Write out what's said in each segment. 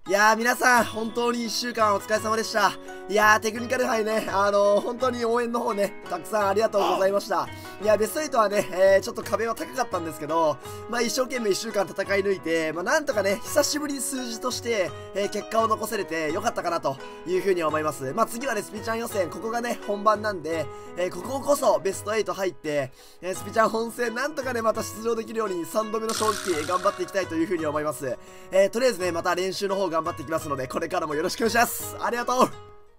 いやー皆さん、本当に1週間お疲れ様でした。いやーテクニカル杯ね、本当に応援の方ね、たくさんありがとうございました。いや、ベスト8はね、ちょっと壁は高かったんですけど、まあ一生懸命1週間戦い抜いて、まあなんとかね、久しぶりに数字として、結果を残せれてよかったかなというふうに思います。まあ次はね、スピチャン予選、ここがね、本番なんで、こここそベスト8入って、スピチャン本戦なんとかね、また出場できるように3度目の正直頑張っていきたいというふうに思います。とりあえずね、また練習の方頑張っていきますので、これからもよろしくお願いします。ありがとう。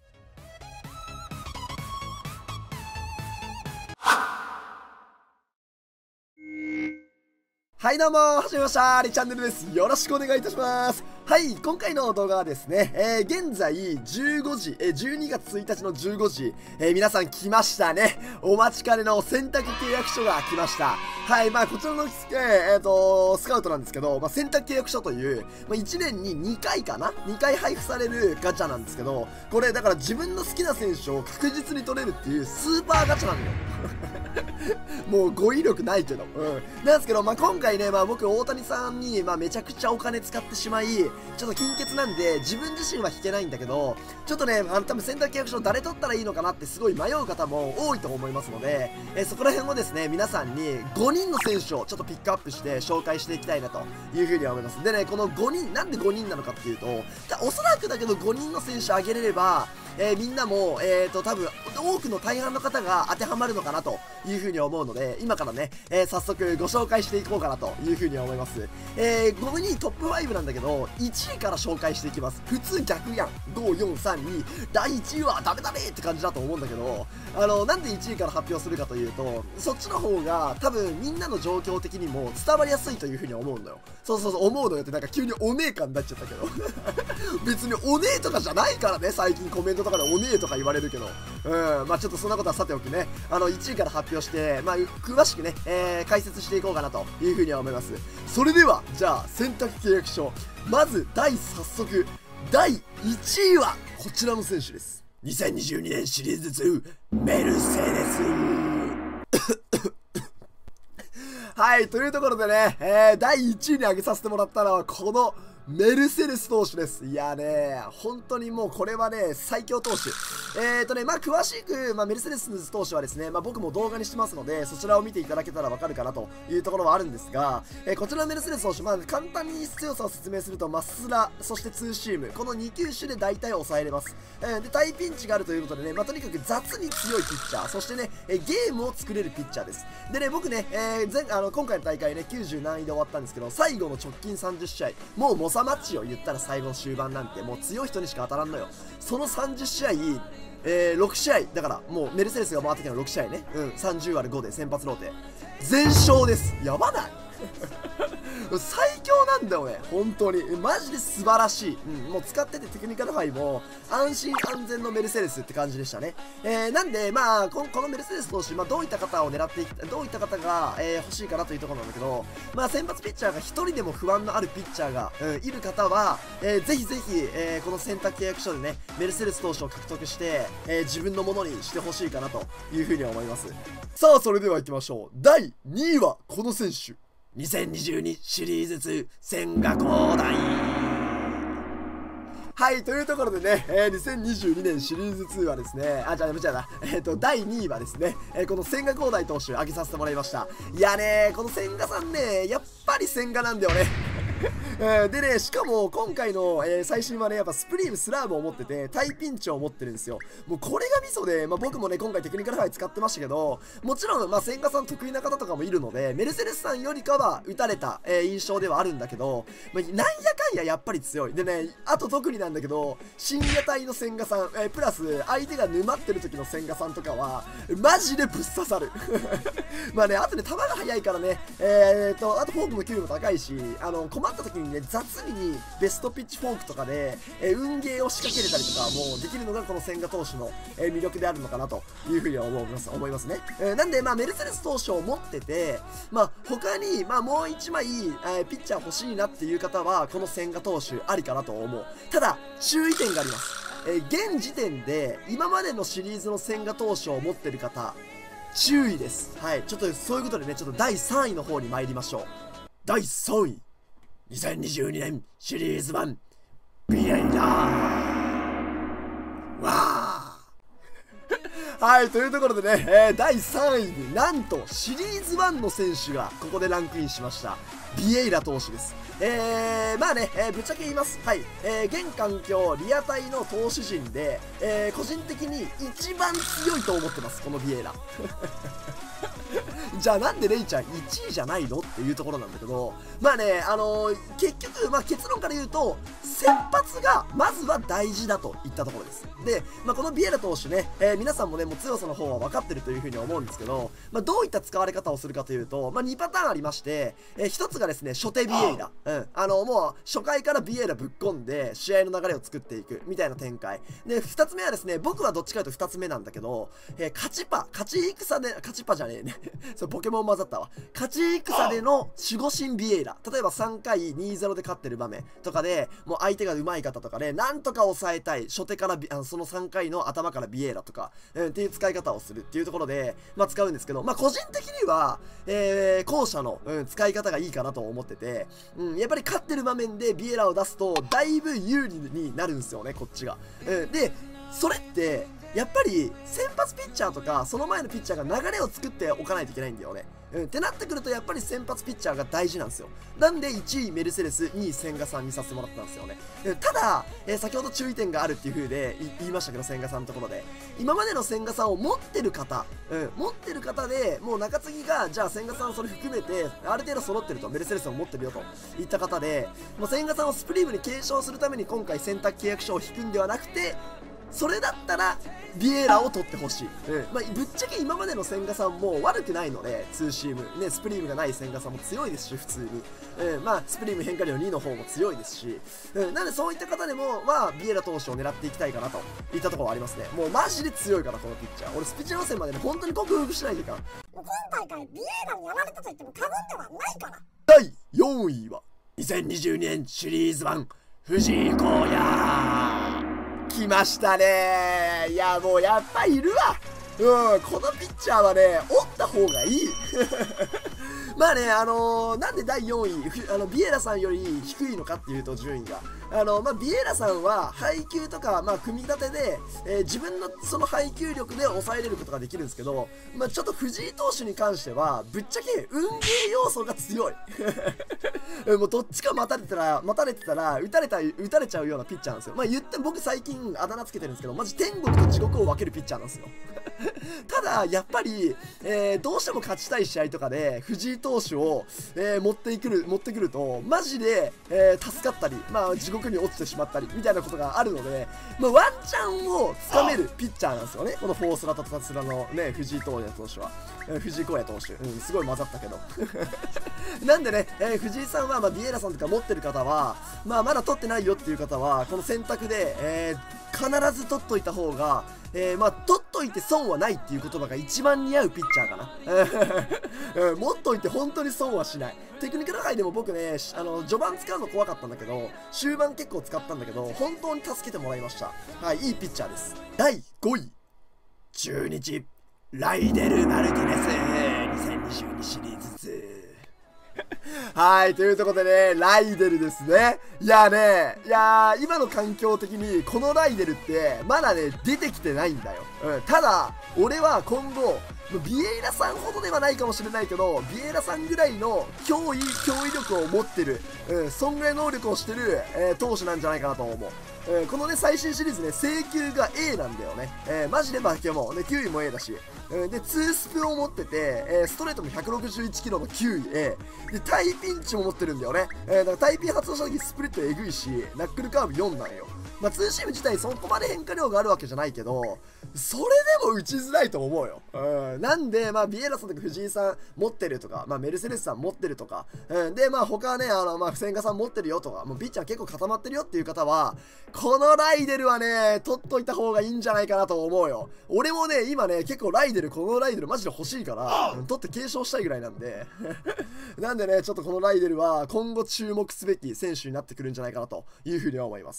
はいどうもはじめまして、リチャンネルです。よろしくお願いいたします。はい、今回の動画はですね、現在15時、12月1日の15時、皆さん来ましたね。お待ちかねの選択契約書が来ました。はい、まあこちらの、スカウトなんですけど、まあ、選択契約書という、まあ、1年に2回かな ?2 回配布されるガチャなんですけど、これだから自分の好きな選手を確実に取れるっていうスーパーガチャなんだよ。もう語彙力ないけど。なんですけど、まあ、今回ね、まあ、僕、大谷さんに、まあ、めちゃくちゃお金使ってしまい、ちょっと金欠なんで、自分自身は引けないんだけど、ちょっとね、多分選択契約書誰取ったらいいのかなってすごい迷う方も多いと思いますので、そこら辺をですね、皆さんに5人の選手をちょっとピックアップして紹介していきたいなというふうに思います。でね、この5人、なんで5人なのかっていうと、おそらくだけど5人の選手挙げれれば、みんなも、多分、多くの大半の方が当てはまるのかなというふうに思うので、今からね、早速ご紹介していこうかなというふうに思います。5人トップ5なんだけど、1位から紹介していきます。普通逆やん。5、4、3、2、第1位はダメだねって感じだと思うんだけど、なんで1位から発表するかというと、そっちの方が多分みんなの状況的にも伝わりやすいというふうに思うのよ。そうそうそう、思うのよってなんか急にお姉感になっちゃったけど。別にお姉とかじゃないからね、最近コメントとかでお姉とか言われるけど。まあちょっとそんなことはさておきね、1位から発表して、まあ詳しくね、解説していこうかなというふうに思います。それでは、じゃあ選択契約書。まず早速、第1位はこちらの選手です。2022年シリーズ2、メルセデス。はい、というところでね、第1位に挙げさせてもらったのは、このメルセデス投手です。いやね、本当にもうこれはね、最強投手。まあ詳しく、まあメルセデス投手はですね、まあ僕も動画にしてますので、そちらを見ていただけたらわかるかなというところはあるんですが、こちらのメルセデス投手、まあ簡単に強さを説明すると、マスラ、そしてツーシーム、この2球種で大体抑えれます。で、大ピンチがあるということでね、まあとにかく雑に強いピッチャー、そしてね、ゲームを作れるピッチャーです。でね、僕ね、今回の大会ね、90何位で終わったんですけど、最後の直近30試合、もうモサマッチを言ったら最後の終盤なんてもう強い人にしか当たらんのよ。その30試合、6試合だからもうメルセデスが回ってきたの6試合ね、30割る5で先発ローテ全勝です。やばない？最強なんだよね、本当にマジで素晴らしい。もう使っててテクニカル杯も安心安全のメルセデスって感じでしたね。なんでまあこのメルセデス投手、まあ、どういった方を狙っていきどういった方が、欲しいかなというところなんだけど、まあ先発ピッチャーが1人でも不安のあるピッチャーが、いる方は、ぜひぜひ、この選択契約書でねメルセデス投手を獲得して、自分のものにしてほしいかなというふうに思います。さあそれでは行きましょう。第2位はこの選手、2022シリーズ2、千賀滉大。はい、というところでね、2022年シリーズ2はですね、第2位はですね、この千賀滉大投手挙げさせてもらいました。いやね、この千賀さんね、やっぱり千賀なんだよね。でね、しかも今回の、最新はね、やっぱスプリームスラーブを持ってて、タイピンチを持ってるんですよ。もうこれがミソで、まあ、僕もね、今回テクニカルハイ使ってましたけど、もちろん、まあ、千賀さん得意な方とかもいるので、メルセデスさんよりかは打たれた、印象ではあるんだけど、まあ、なんやかんややっぱり強い。でね、あと特になんだけど、深夜帯の千賀さん、プラス相手が沼ってる時の千賀さんとかは、マジでぶっ刺さる。まあね、あとね、球が速いからね、あとフォークの球も高いし、困った時にね、雑にベストピッチフォークとかで、運ゲーを仕掛けれたりとかもできるのがこの千賀投手の、魅力であるのかなというふうには思いますね。なんで、まあ、メルセデス投手を持ってて、まあ、他に、まあ、もう1枚、ピッチャー欲しいなっていう方は、この千賀投手ありかなと思う。ただ、注意点があります。現時点で、今までのシリーズの千賀投手を持ってる方、注意です。はい。ちょっとそういうことでね、ちょっと第3位の方に参りましょう。第3位。2022年シリーズ1、 ビエイラわーはい、というところでね、第3位になんとシリーズ1の選手がここでランクインしました。ビエイラ投手です。まあね、ぶっちゃけ言います。はい。現環境、リアタイの投手陣で、個人的に一番強いと思ってます、このビエイラ。じゃあなんでレイちゃん1位じゃないのっていうところなんだけど、まあね、結局、まあ結論から言うと、先発がまずは大事だといったところです。で、まあこのビエラ投手ね、皆さんもね、もう強さの方は分かってるというふうに思うんですけど、まあどういった使われ方をするかというと、まあ2パターンありまして、1つがですね、初手ビエイラ。もう初回からビエイラぶっ込んで、試合の流れを作っていく、みたいな展開。で、2つ目はですね、僕はどっちかというと2つ目なんだけど、勝ち戦で、勝ちパじゃねえね。そう、ポケモン混ざったわ。勝ち戦での守護神ビエイラ。例えば3回 2-0 で勝ってる場面とかで、もう相手が上手い方とかで、なんとか抑えたい。初手からその3回の頭からビエイラとか、っていう使い方をするっていうところで、まあ使うんですけど、まあ個人的には、後者の、使い方がいいかなと思ってて、やっぱり勝ってる場面でビエイラを出すと、だいぶ有利になるんですよね、こっちが。で、それって、やっぱり先発ピッチャーとかその前のピッチャーが流れを作っておかないといけないんだよね。ってなってくるとやっぱり先発ピッチャーが大事なんですよ。なんで1位メルセデス、2位千賀さんにさせてもらったんですよね。ただ、先ほど注意点があるっていう風で言いましたけど、千賀さんのところで。今までの千賀さんを持ってる方、持ってる方で、もう中継ぎが、じゃあ千賀さんそれ含めて、ある程度揃ってると、メルセデスを持ってるよといった方で、もう千賀さんをスプリームに継承するために今回選択契約書を引くんではなくて、それだったらビエイラを取ってほしい。まあ、ぶっちゃけ今までの千賀さんも悪くないので、ツーシーム、ね、スプリームがない千賀さんも強いですし、普通に。まあ、スプリーム変化量2の方も強いですし、なんでそういった方でも、まあ、ビエイラ投手を狙っていきたいかなといったところはありますね。もうマジで強いから、このピッチャー。俺、スピチ予選までね、本当に克服しないといかん。 今大会、ビエイラにやられたと言っても過言ではないから。 第4位は、2022年シリーズ1、藤井耕也。来ましたね。いや、もうやっぱいるわ。このピッチャーはね、折った方がいい。まあね、なんで第4位、ビエラさんより低いのかっていうと、順位が。まあ、ビエラさんは配球とか、まあ、組み立てで、自分のその配球力で抑えれることができるんですけど、まあ、ちょっと藤井投手に関しては、ぶっちゃけ運ゲー要素が強い。もうどっちか待たれてたら、打たれちゃうようなピッチャーなんですよ。まあ、言って僕最近あだ名つけてるんですけど、マジ天国と地獄を分けるピッチャーなんですよ。ただ、やっぱり、どうしても勝ちたい試合とかで、藤井投手を、持ってくると、マジで、助かったり、まあ、地獄に落ちてしまったり、みたいなことがあるので、まあ、ワンチャンをつかめるピッチャーなんですよね。このフォースラタタスラのね、藤井投手は。藤井耕也投手。すごい混ざったけど。なんでね、藤井さんは、まあ、ビエイラさんとか持ってる方は、まあ、まだ取ってないよっていう方は、この選択で、必ず取っといた方が、まあ、取っといて損はないっていう言葉が一番似合うピッチャーかな。持っといて本当に損はしない。テクニカル界でも僕ね、序盤使うの怖かったんだけど、終盤結構使ったんだけど、本当に助けてもらいました。はい、いいピッチャーです。第5位。中日、ライデル・マルティネス、2022シリーズ2。はい、というところでね、ライデルですね。いやー、今の環境的に、このライデルって、まだね、出てきてないんだよ。ただ、俺は今後、ビエイラさんほどではないかもしれないけど、ビエイラさんぐらいの脅威力を持ってる、そんぐらい能力をしてる、投手なんじゃないかなと思う。このね、最新シリーズね、制球が A なんだよね。マジで化け物。ね、球威も A だし。で、2スプを持ってて、ストレートも161キロの球威 A。で、タイピンチも持ってるんだよね。だからタイピン発動した時スプリットえぐいし、ナックルカーブ4なんよ。まあ、ツーシーム自体そこまで変化量があるわけじゃないけど、それでも打ちづらいと思うよ。なんで、まあ、ビエイラさんとか藤井さん持ってるとか、まあ、メルセデスさん持ってるとか、で、まあ、他はね、まあ、千賀さん持ってるよとか、もうピッチャー結構固まってるよっていう方は、このライデルはね、取っといた方がいいんじゃないかなと思うよ。俺もね、今ね、結構このライデルマジで欲しいから、取って継承したいぐらいなんで。なんでね、ちょっとこのライデルは今後注目すべき選手になってくるんじゃないかなというふうには思います。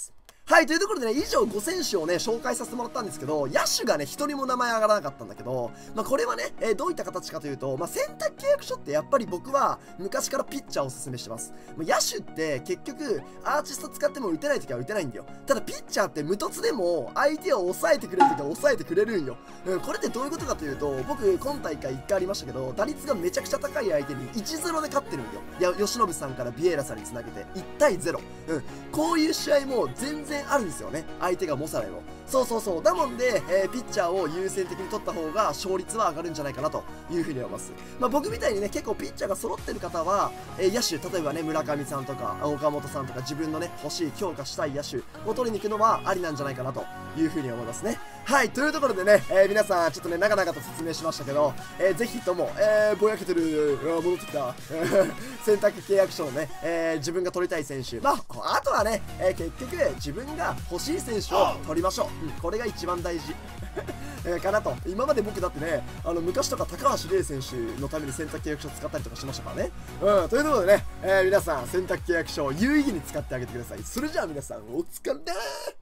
はい、というところでね、以上5選手をね、紹介させてもらったんですけど、野手がね、1人も名前上がらなかったんだけど、これはね、どういった形かというと、選択契約書ってやっぱり僕は昔からピッチャーをおすすめしてます。野手って結局、アーティスト使っても打てないときは打てないんだよ。ただピッチャーって無突でも相手を抑えてくれるときは抑えてくれるんよ。これってどういうことかというと、僕、今大会1回ありましたけど、打率がめちゃくちゃ高い相手に 1-0 で勝ってるんよ。いや、由伸さんからビエイラさんにつなげて1対0。こういう試合も全然あるんですよね。相手が猛者でも。そう。だもんで、ピッチャーを優先的に取った方が勝率は上がるんじゃないかなというふうに思います。僕みたいにね、結構ピッチャーが揃ってる方は、野手、例えばね、村上さんとか、岡本さんとか、自分のね、欲しい、強化したい野手を取りに行くのはありなんじゃないかなというふうに思いますね。はい、というところでね、皆さん、ちょっとね、長々と説明しましたけど、ぜひとも、ぼやけてる、戻ってきた、選択契約書をね、自分が取りたい選手、あとはね、結局、自分が欲しい選手を取りましょう。これが一番大事。かなと。今まで僕だってね、昔とか高橋礼選手のために選択契約書を使ったりとかしましたからね。ということでね、皆さん、選択契約書を有意義に使ってあげてください。それじゃあ皆さん、お疲れー。